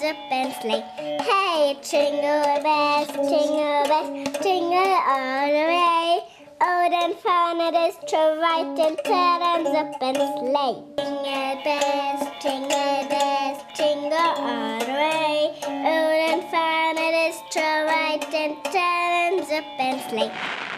zip and sleigh. Hey, jingle bells, jingle all the way. Oh, then fun it is to ride and tear and zip and sleigh. Jingle bells, jingle all the way. Oh, then fun it is to ride and tear and zip and sleigh.